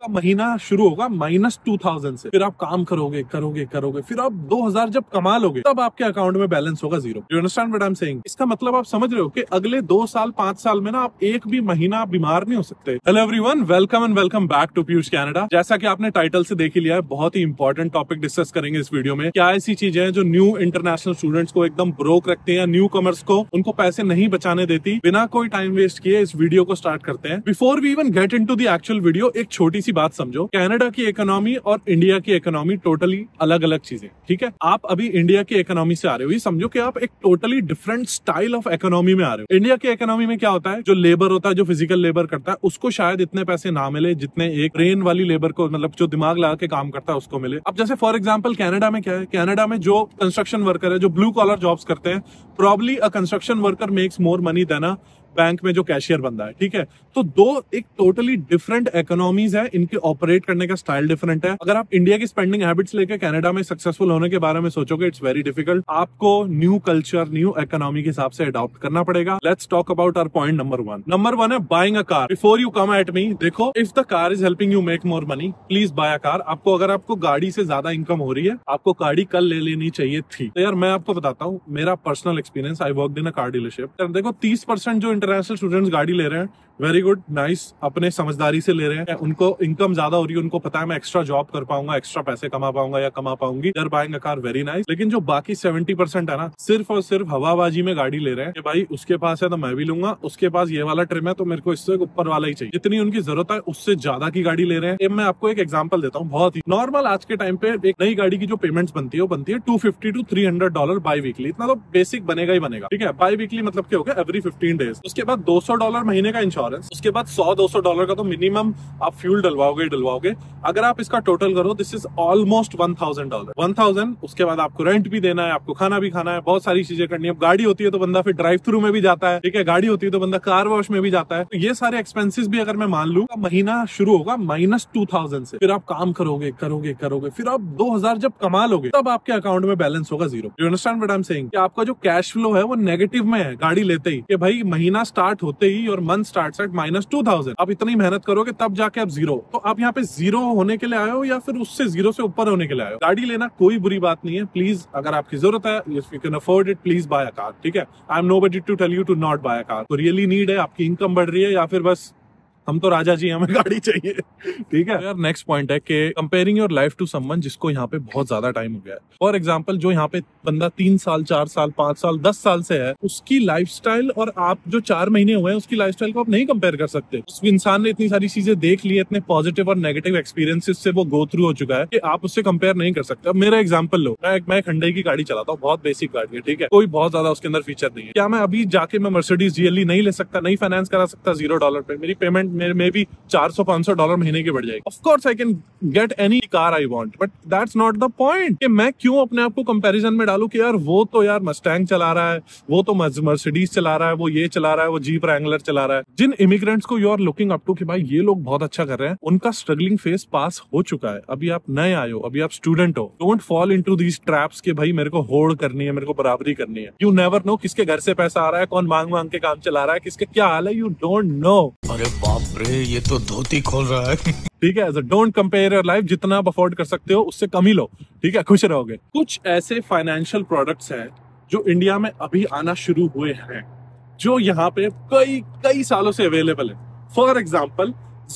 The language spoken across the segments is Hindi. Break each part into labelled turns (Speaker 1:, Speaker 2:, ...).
Speaker 1: महीना शुरू होगा -2000 से, फिर आप काम करोगे करोगे करोगे, फिर आप 2000 जब कमा लोगे तब आपके अकाउंट में बैलेंस होगा 0। You understand what I am saying? इसका मतलब आप समझ रहे हो कि अगले 2 साल 5 साल में ना आप एक भी महीना बीमार नहीं हो सकते। Hello everyone, welcome and welcome back to Piyush Canada. जैसा कि आपने टाइटल से देख ही लिया है, बहुत ही इंपॉर्टेंट टॉपिक डिस्कस करेंगे इस वीडियो में। क्या ऐसी चीजें हैं जो न्यू इंटरनेशनल स्टूडेंट्स को एकदम ब्रोक रखते हैं, न्यू कमर्स को उनको पैसे नहीं बचाने देती। बिना कोई टाइम वेस्ट किए इस वीडियो को स्टार्ट करते हैं। Before we even get into the actual video, एक छोटी सी बात समझो। कनाडा की इकोनॉमी और इंडिया की इकोनॉमी टोटली अलग अलग चीजें, ठीक है? आप अभी इंडिया की इकोनॉमी से आ रहे हो, ये समझो कि आप एक totally different style of economy में आ रहे हो। इंडिया की इकोनॉमी में क्या होता है, जो लेबर होता है, जो फिजिकल लेबर करता है, उसको शायद इतने पैसे ना मिले जितने एक ब्रेन वाली लेबर को, मतलब जो दिमाग लगा के काम करता है, उसको मिले। अब जैसे फॉर एग्जांपल कनाडा में क्या है, कनाडा में जो कंस्ट्रक्शन वर्कर है, जो ब्लू कॉलर जॉब्स करते हैं, probably a construction worker makes more money than a bank में जो कैशियर बंदा है, ठीक है? तो दो एक टोटली डिफरेंट इकोनॉमीज है, इनके ऑपरेट करने का स्टाइल डिफरेंट है। अगर आप इंडिया की स्पेंडिंग हैबिट्स लेके कनाडा में सक्सेसफुल होने के बारे में सोचोगे, इट्स वेरी डिफिकल्ट। आपको न्यू कल्चर, न्यू इकोनॉमी के हिसाब से अडॉप्ट करना पड़ेगा। Let's talk about our point number 1। Number 1 है buying a car. Before you come at me, देखो, if the car is helping you make more money, please buy a car. अगर आपको गाड़ी से ज्यादा इनकम हो रही है, आपको गाड़ी कल ले लेनी चाहिए थी। तो यार मैं आपको बताता हूँ मेरा personal experience. I worked in a car dealership. देखो, 30% जो इंटरनेशनल स्टूडेंट्स गाड़ी ले रहे हैं, वेरी गुड, नाइस, अपने समझदारी से ले रहे हैं। उनको इनकम ज्यादा हो रही है, उनको पता है मैं एक्स्ट्रा जॉब कर पाऊंगा, एक्स्ट्रा पैसे कमा पाऊंगा या कमा पाऊंगी। They are buying a car, very nice. लेकिन जो बाकी 70% है ना, सिर्फ और सिर्फ हवाबाजी में गाड़ी ले रहे हैं कि भाई उसके पास है तो मैं भी लूंगा, उसके पास ये वाला ट्रिम है तो मेरे को इससे ऊपर वाला ही चाहिए। जितनी उनकी जरूरत है उससे ज्यादा की गाड़ी ले रहे हैं। मैं आपको एक एग्जांपल देता हूँ, बहुत ही नॉर्मल। आज के टाइम पे एक नई गाड़ी की जो पेमेंट्स बनती है, वो बनती है $250 to $300 बाई वीकली। इतना तो बेसिक बनेगा ही बनेगा, ठीक है? बाई वीकली मतलब क्या हो गया, एवरी 15 डेज। उसके बाद $200 महीने का इंश्योरेंस, उसके बाद $100-200 का तो मिनिमम आप फ्यूल डलवाओगे। अगर आप इसका टोटल करो, दिस इज ऑलमोस्ट $1000। 1000, उसके बाद आपको रेंट भी देना है, आपको खाना भी खाना है, बहुत सारी चीजें करनी है। गाड़ी होती है तो बंदा फिर ड्राइव थ्रू में भी जाता है, ठीक है? गाड़ी होती है तो बंदा कार वॉश में भी जाता है। तो ये सारे एक्सपेंसेस भी अगर मैं मान लूं, महीना शुरू होगा -2000 से, फिर आप काम करोगे करोगे करोगे, फिर आप 2000 जब कमा लोगे तब आपके अकाउंट में बैलेंस होगा 0। You understand what I am saying? कि आपका जो कैश फ्लो है वो नेगेटिव में है गाड़ी लेते ही, कि भाई महीना स्टार्ट होते ही और मंथ स्टार्ट -2000, आप इतनी मेहनत करोगे तब जाके आप 0। तो आप यहाँ पे 0 होने के लिए आए हो या फिर उससे 0 से ऊपर होने के लिए आए हो? गाड़ी लेना कोई बुरी बात नहीं है, प्लीज। अगर आपकी जरूरत है, if you can afford it, please buy a car, ठीक है? I am nobody to tell you to not buy a car. तो रियली नीड है, आपकी इनकम बढ़ रही है, या फिर बस हम तो राजा जी, हमें गाड़ी चाहिए, ठीक है यार? नेक्स्ट पॉइंट है कि comparing your life to someone जिसको यहाँ पे बहुत ज्यादा टाइम हो गया है। फॉर एग्जांपल, जो यहाँ पे बंदा 3 साल 4 साल 5 साल 10 साल से है, उसकी लाइफस्टाइल और आप जो 4 महीने हुए हैं उसकी लाइफस्टाइल को आप नहीं कंपेयर कर सकते। उस इंसान ने इतनी सारी चीजें देख ली, इतने पॉजिटिव और नेगेटिव एक्सपीरियंसेस से वो गो थ्रू हो चुका है कि आप उससे कंपेयर नहीं कर सकते। अब मेरा एग्जाम्पल लो, मैं हुंडई की गाड़ी चलाता हूँ, बहुत बेसिक गाड़ी है, ठीक है? कोई बहुत ज्यादा उसके अंदर फीचर नहीं है। क्या मैं अभी जाके मैं मर्सिडीज GLE नहीं ले सकता, नहीं फाइनेंस करा सकता $0 पे? मेरी पेमेंट में भी $400-500 महीने की बढ़ जाएगी। Of course I can get any car I want, but that's not the point. कि मैं क्यों अपने आप को कंपैरिजन में डालूं कि यार वो तो यार मस्टैंग चला रहा है, वो तो मर्सिडीज चला रहा है, वो ये चला रहा है, वो जीप रैंगलर चला रहा है। जिन इमिग्रेंट्स को you are looking up to कि भाई ये लोग बहुत अच्छा कर रहे हैं, उनका स्ट्रगलिंग फेज पास हो चुका है। अभी आप नए आए हो, अभी आप स्टूडेंट हो। Don't fall into these traps कि भाई मेरे को होड़ करनी है, मेरे को बराबरी करनी है। यू नेवर नो किसके घर से पैसा आ रहा है, कौन मांग मांग के काम चला रहा है, किसके क्या हाल है, यू डोंट नो।
Speaker 2: अरे बाप रे, ये तो धोती खोल रहा है।
Speaker 1: ठीक है? डोंट कंपेयर योर लाइफ, जितना आप अफोर्ड कर सकते हो उससे कम ही लो, ठीक है? खुश रहोगे। कुछ ऐसे फाइनेंशियल प्रोडक्ट्स हैं जो इंडिया में अभी आना शुरू हुए हैं, जो यहाँ पे कई सालों से अवेलेबल है। For example,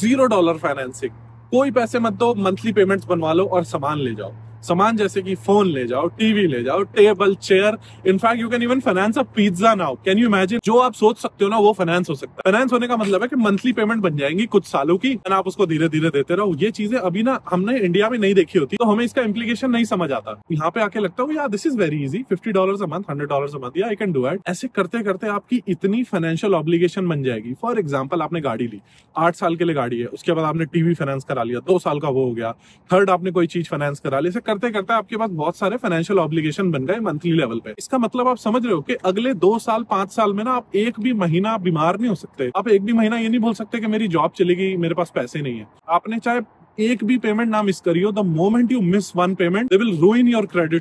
Speaker 1: $0 financing. कोई पैसे मत दो, मंथली पेमेंट्स बनवा लो और सामान ले जाओ। सामान जैसे कि फोन ले जाओ, टीवी ले जाओ, table, chair. In fact you can even finance a pizza now. Can you imagine? जो आप सोच सकते हो ना, वो फाइनेंस हो सकता है। फाइनेंस होने का मतलब है कि मंथली पेमेंट बन जाएंगी कुछ सालों की, और आप उसको धीरे धीरे देते रहो। ये चीजें अभी ना हमने इंडिया में नहीं देखी होती, तो हमें इसका इम्प्लीकेशन नहीं समझ आता। यहाँ पे आके लगता है यार this is very easy, $50 a month, $100 a month, या आई कैन डू इट। ऐसे करते करते आपकी इतनी फाइनेंशियल ऑब्लिगेशन बन जाएगी। फॉर एग्जाम्पल, आपने गाड़ी ली, 8 साल के लिए गाड़ी है, उसके बाद आपने टीवी फाइनेंस करा लिया, 2 साल का वो हो गया, थर्ड आपने कोई चीज फाइनेंस करा ली। ऐसे करते करते आपके पास बहुत सारे फाइनेंशियल ऑब्लिगेशन बन गए मंथली लेवल पे। इसका मतलब आप समझ रहे हो कि अगले 2 साल 5 साल में ना आप एक भी महीना बीमार नहीं हो सकते। आप एक भी महीना ये नहीं बोल सकते कि मेरी जॉब चली गई, मेरे पास पैसे नहीं है। आपने चाहे एक भी पेमेंट ना मिस करियो, the moment you miss one payment they will ruin your credit score.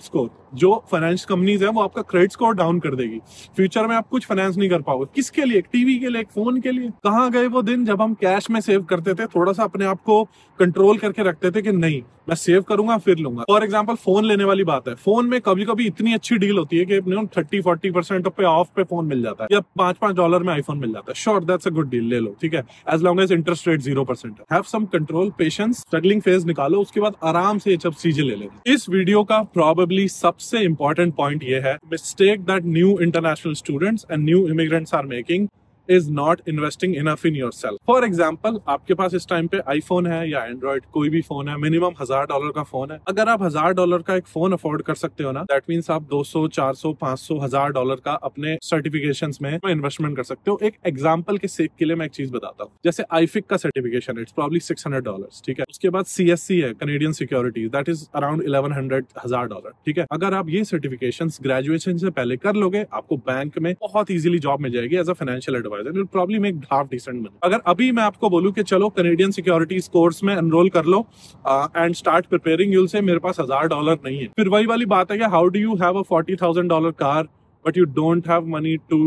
Speaker 1: जो फाइनेंस कंपनीज है वो आपका क्रेडिट स्कोर डाउन कर देगी। फ्यूचर में आप कुछ फाइनेंस नहीं कर पाओगे। किसके लिए? एक टीवी के लिए, एक फोन के लिए। कहाँ गए वो दिन जब हम कैश में सेव करते थे, थोड़ा सा अपने आप को कंट्रोल करके रखते थे कि नहीं मैं सेव करूंगा फिर लूंगा। फॉर एग्जाम्पल फोन लेने वाली बात है, फोन में कभी कभी इतनी अच्छी डील होती है कि 30-40% पे ऑफ पे फोन मिल जाता है, या $5 में आईफोन मिल जाता है। Sure, that's a good deal, ले लो, ठीक है, as long as interest rate 0% है। Have some control, patience, struggling phase निकालो, उसके बाद आराम से ये सब चीजें ले लेना। इस वीडियो का प्रॉबेबली सबसे इंपॉर्टेंट पॉइंट ये है, mistake that new international students and new immigrants are making is not investing enough in yourself. For example, आपके पास इस टाइम पे आईफोन है या एंड्रॉइड कोई भी फोन है, मिनिमम $1000 का फोन है। अगर आप $1000 का एक फोन अफोर्ड कर सकते हो ना, दैट मीन्स आप 200, 400, 500, $1000 का अपने सर्टिफिकेशंस में इन्वेस्टमेंट कर सकते हो। एक एग्जाम्पल के सेक के लिए मैं एक चीज बताता हूँ, जैसे आईफिक का सर्टिफिकेशन, इट्स प्रॉब्ली $600, ठीक है। उसके बाद CSC है, Canadian securities, that is around $1100, ठीक है। अगर आप ये सर्टिफिकेशन ग्रेजुएशन से पहले कर लोगे, आपको बैंक में बहुत इजीली जॉब मिल जाएगी as a financial advisor. You'll probably make half decent money. अगर अभी मैं आपको बोलूं कि चलो कैनेडियन सिक्योरिटीज कोर्स में एनरोल कर लो and start preparing, you'll say मेरे पास $1000 नहीं है। फिर वही वाली बात है कि how do you have a $40,000 car but you don't have money to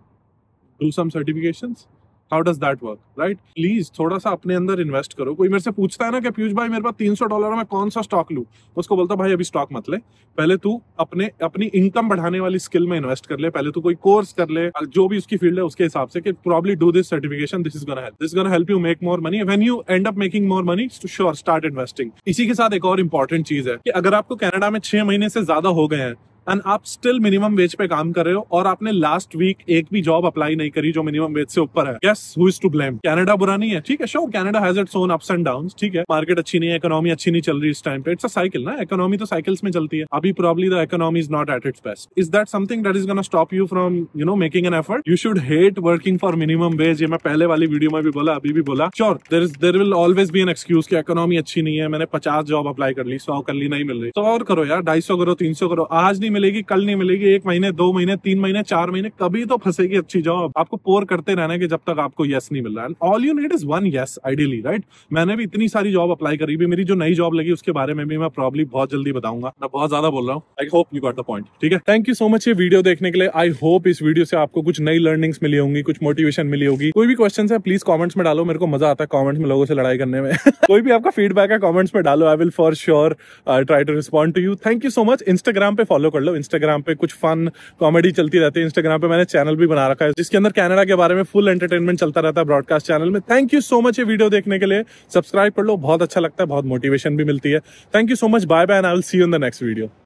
Speaker 1: do some certifications? How does that work, right? Please थोड़ा सा अपने अंदर इन्वेस्ट करो। कोई मेरे से पूछता है ना कि पीयूष भाई मेरे पास $300 में कौन सा स्टॉक लूं, उसको बोलता भाई अभी स्टॉक मत ले, पहले तू अपनी इनकम बढ़ाने वाली स्किल में इन्वेस्ट कर ले, पहले तू कोई कोर्स कर ले जो भी उसकी फील्ड है उसके हिसाब से, कि probably do this certification, this is gonna help you make more money. When you end up making more money, sure start investing. इसी के साथ एक और इंपॉर्टेंट चीज है कि अगर आपको कनाडा में 6 महीने से ज्यादा हो गए हैं एंड आप स्टिल मिनिमम वेज पे काम कर रहे हो और आपने लास्ट वीक एक भी जॉब अप्लाई नहीं करी जो मिनिमम वेज से ऊपर है, guess who is to blame? Canada बुरा नहीं है, ठीक है, sure Canada has its own ups and downs, ठीक है, मार्केट अच्छी नहीं है, इकोनॉमी अच्छी नहीं चल रही इस टाइम पे, इट्स अ साइकिल ना, इकोनॉमी तो साइकिल्स में चलती है। अभी probably the economy is not at its best. Is that something that is gonna stop you from making an effort? You should hate working for minimum wage. ये मैं पहले वाली वीडियो में भी बोला, अभी भी बोला। Sure there will always be an excuse कि इकोनॉमी अच्छी नहीं है, मैंने 50 जॉब अप्लाई कर ली, 100 कर ली, नहीं मिल रही, तो और करो यार, 250 करो, 300 करो। आज नहीं मिलेगी, कल नहीं मिलेगी, 1 महीने, 2 महीने, 3 महीने, 4 महीने, कभी तो फंसेगी अच्छी जॉब। आपको पोर करते रहना कि जब तक आपको यस नहीं मिल रहा है। All you need is one yes, ideally, right? मैंने भी इतनी सारी जॉब अप्लाई करी भी, मेरी जो नई जॉब लगी उसके बारे में भी मैं प्रॉब्ली बहुत जल्दी बताऊंगा। मैं बहुत ज्यादा बोल रहा हूँ, I hope you got the point, ठीक है। थैंक यू सो मच ये वीडियो देखने के लिए। आई होप इस वीडियो से आपको कुछ नई लर्निंग्स मिली होंगी, कुछ मोटिवेशन मिली होगी। कोई भी क्वेश्चन है प्लीज कॉमेंट्स में डालो, मेरे को मजा आता है कॉमेंट्स में लोगों से लड़ाई करने में। कोई भी आपका फीडबैक है कॉमेंट्स में डालो, I will for sure try to respond to you. Thank you so much. Instagram पे फॉलो कर लो, इंस्टाग्राम पे कुछ फन कॉमेडी चलती रहती है। इंस्टाग्राम पे मैंने चैनल भी बना रखा है जिसके अंदर कनाडा के बारे में फुल एंटरटेनमेंट चलता रहता है ब्रॉडकास्ट चैनल में। थैंक यू सो मच ये वीडियो देखने के लिए। सब्सक्राइब कर लो, बहुत अच्छा लगता है, बहुत मोटिवेशन भी मिलती है। Thank you so much, bye bye and I will see you in the next video.